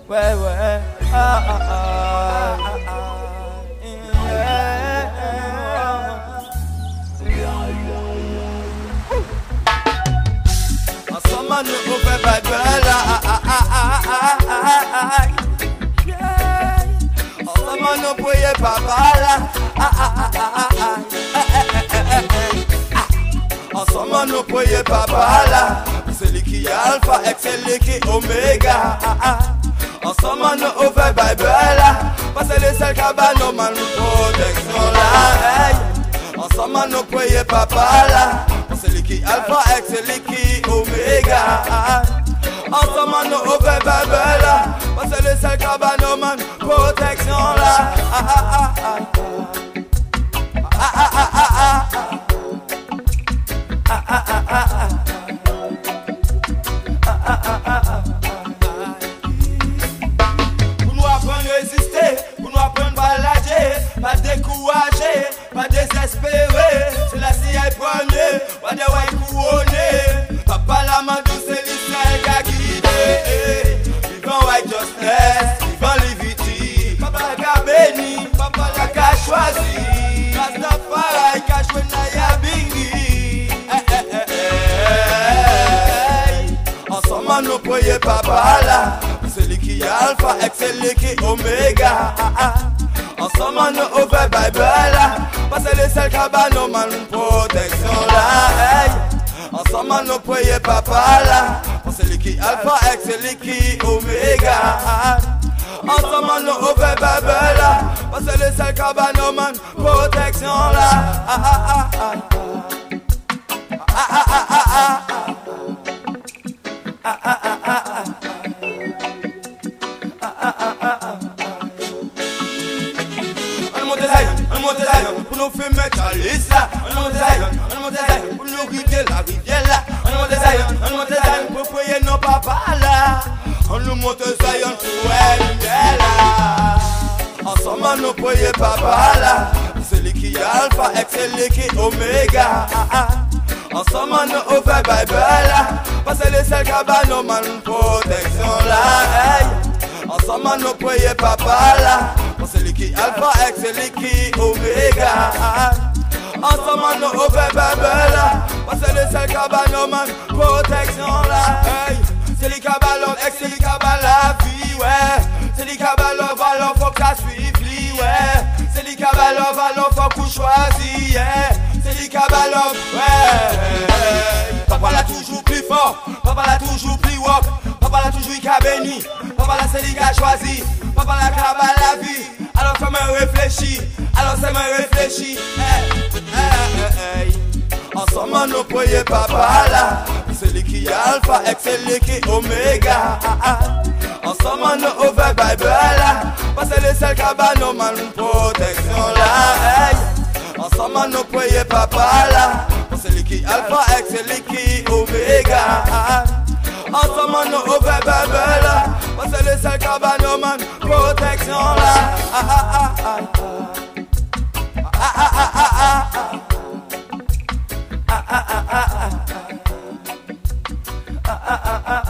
ouais, ouais. Ensemble nous ouvre Bible. Ensemble nous prier papa là. Ensemble nous prier papa là. C'est lui qui est alpha, c'est lui qui est oméga. Ensemble nous ouvre Bible là. Parce que les seuls qui ont mal protection là. Ensemble nous prier papa là. C'est lui qui est alpha, c'est lui qui est oméga. Ensemble nous ouvre Bible là. Parce que les seuls qui ont mal protection là. Pour nous apprendre à résister, pour nous apprendre à balader, pas décourager, pas désespérer. C'est la CIA premier, pas de ouais couronné. Papa la main douce, c'est l'Israël qui a guidé. Vivant righteousness, vivant liberty. Papa la a béni, papa la a choisi. Rastafari qui a choisi Naya Bingi. Ensemble nous prier papa là. C'est lui qui est alpha, c'est lui qui est oméga. Ensemble nous ouvre Bible là. Parce que les seuls qui ont mal protection là. Ensemble nous prier papa là. C'est lui qui est alpha, c'est lui qui est oméga. Ensemble nous ouvre Bible là. Parce que les seuls qui ont mal protection là. On monte Zion, pour nous faire mettre à l'île là. On monte Zion, pour nous river la rivière là. On monte Zion, pour prier nos papas là. On nous monte Zion pour elle là. Ensemble nous prier papa là. C'est lui qui est alpha, c'est lui qui est oméga. Ensemble nous ouvre Bible là. Parce que les seuls qui ont mal protection là. Ensemble nous prier papa là. C'est lui qui est alpha, c'est lui qui est oméga. Ensemble nous ouvre Bible là. Parce que les seuls qui ont mal protection là. C'est lui qui a l'ordre, c'est lui qui a la vie, ouais. C'est lui qui a l'ordre, alors faut qu'à suivre lui, ouais. C'est lui qui a l'ordre, alors faut qu'on choisit, yeah. C'est lui qui a l'ordre, ouais. Papa l'a toujours plus fort, papa l'a toujours plus walk. Papa l'a toujours qui a béni, papa l'a c'est lui qui a choisi. Papa l'a qui a la vie, alors ça me réfléchit, Ensemble nous prier papa là. C'est lui qui est alpha, c'est lui qui est oméga. Ensemble nous ouvre Bible là. Parce que les seuls qui ont mal protection là. Ensemble nous prier papa là. C'est lui qui est alpha, c'est lui qui est oméga. Ensemble nous ouvre Bible là. Parce que les seuls qui ont mal protection là.